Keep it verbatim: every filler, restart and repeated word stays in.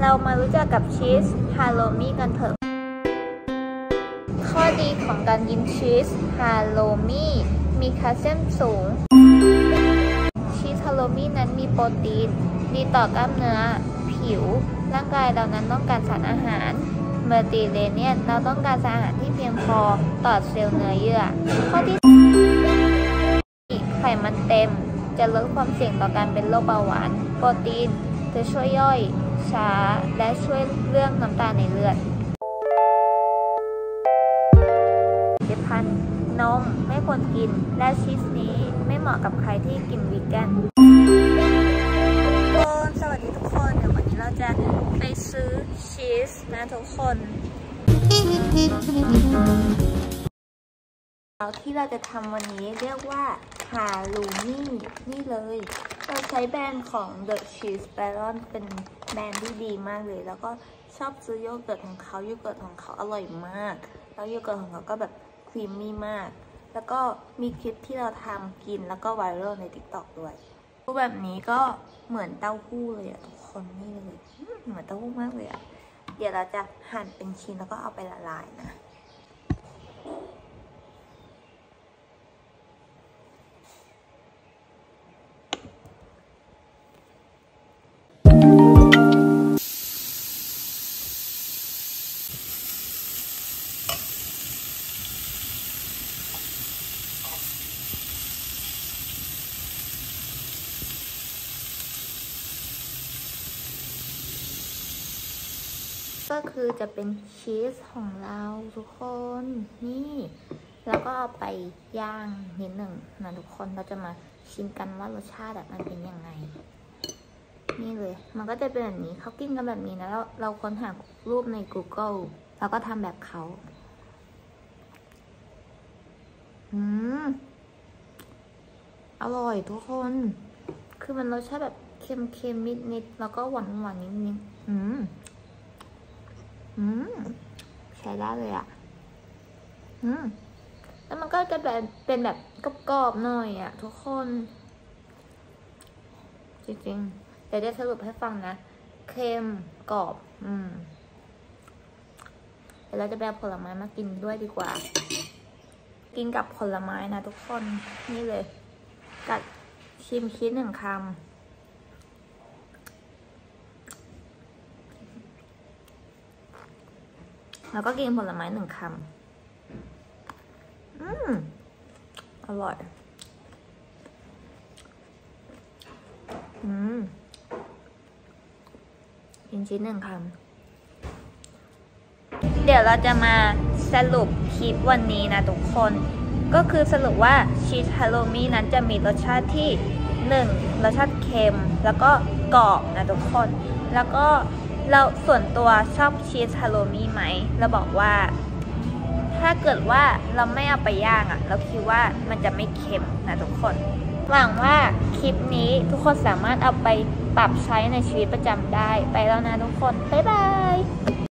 เรามารู้จักกับชีสฮาโลมี่กันเถอะข้อดีของการกินชีสฮาโลมี่มีแคลเซียมสูงชีสฮาโลมี่นั้นมีโปรตีนดีต่อกล้ามเนื้อผิวร่างกายเรานั้นต้องการสารอาหารเมอร์ติเลเนียนเราต้องการสารอาหารที่เพียงพอต่อเซลล์เนื้อเยื่อข้อที่ไขมันเต็มจะลดความเสี่ยงต่อการเป็นโรคเบาหวานโปรตีนจะช่วยย่อยช้าและช่วยเรื่องน้ำตาลในเลือดผลิตภัณฑ์นมไม่ควรกินและชีสนี้ไม่เหมาะกับใครที่กินวีแกนสวัสดีทุกคนเดี๋ยววันนี้เราจะไปซื้อชีสนะทุกคนเราที่เราจะทำวันนี้เรียกว่าฮาลูมี่นี่เลยเราใช้แบรนด์ของ The Cheese Baron เป็นแบรนด์ที่ดีมากเลยแล้วก็ชอบซื้อโยเกิร์ตของเขาโยเกิร์ตของเขาอร่อยมากแล้วโยเกิร์ตของเขาก็แบบครีมมี่มากแล้วก็มีคลิปที่เราทำกินแล้วก็ไวรัลใน ติ๊กต็อก ด้วยรูปแบบนี้ก็เหมือนเต้าหู้เลยอะทุกคนนี่เลยเหมือนเต้าหู้มากเลยอะเดี๋ยวเราจะหั่นเป็นชิ้นแล้วก็เอาไปละลายนะก็คือจะเป็นชีสของเราทุกคนนี่แล้วก็เอาไปย่างนิดหนึ่งนะทุกคนเราจะมาชิมกันว่ารสชาติแบบมันเป็นยังไงนี่เลยมันก็จะเป็นแบบนี้เขากินกันแบบนี้นะแล้วเราค้นหารูปใน กูเกิล แล้วก็ทำแบบเขาอืมอร่อยทุกคนคือมันรสชาติแบบเค็มๆนิดๆแล้วก็หวานๆนิดๆอืมอืมใช้ได้เลยอ่ะอืมแล้วมันก็จะแบบเป็นแบบกรอบๆหน่อยอ่ะทุกคนจริงๆเดี๋ยวจะสรุปให้ฟังนะเค็มกรอบอืมเดี๋ยวเราจะแบ่งผลไม้มากินด้วยดีกว่ากินกับผลไม้นะทุกคนนี่เลยกัดชิมชีสหนึ่งคำแล้วก็กินผลไม้หนึ่งคำอืมอร่อยอืมกินชิ้นหนึ่งคำเดี๋ยวเราจะมาสรุปคลิปวันนี้นะทุกคนก็คือสรุปว่าชีสฮาโลมี่นั้นจะมีรสชาติที่หนึ่งรสชาติเค็มแล้วก็กรอบนะทุกคนแล้วก็เราส่วนตัวชอบชีสฮาโลมี่ไหมเราบอกว่าถ้าเกิดว่าเราไม่เอาไปย่างอ่ะเราคิดว่ามันจะไม่เค็มนะทุกคนหวังว่าคลิปนี้ทุกคนสามารถเอาไปปรับใช้ในชีวิตประจำได้ไปแล้วนะทุกคนบ๊ายบาย